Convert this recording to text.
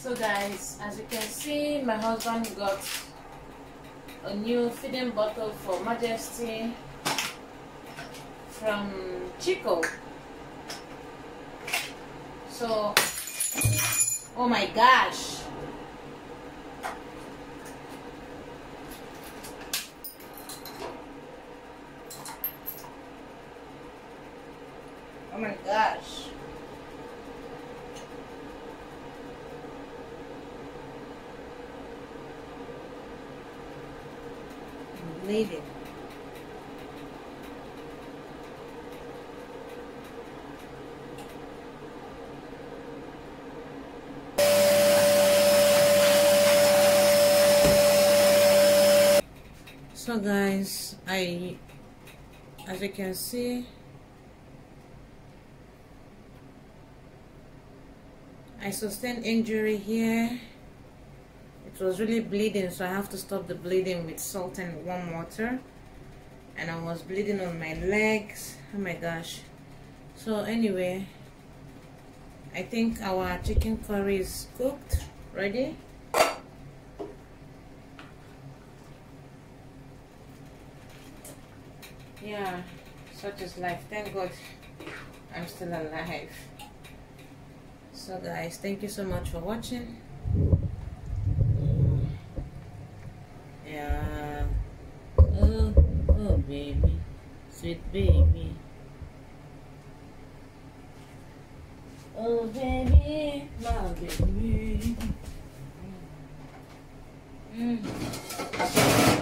So guys, as you can see, my husband got a new feeding bottle for Majesty from Chico. So, oh my gosh, oh my gosh. I'm bleeding. So guys, as you can see, I sustained injury here. It was really bleeding, so I have to stop the bleeding with salt and warm water. And I was bleeding on my legs. Oh my gosh. So anyway, I think our chicken curry is cooked, ready. Yeah, such is life. Thank God I'm still alive. So guys, thank you so much for watching. Yeah. Oh baby, sweet baby. Oh baby, my baby.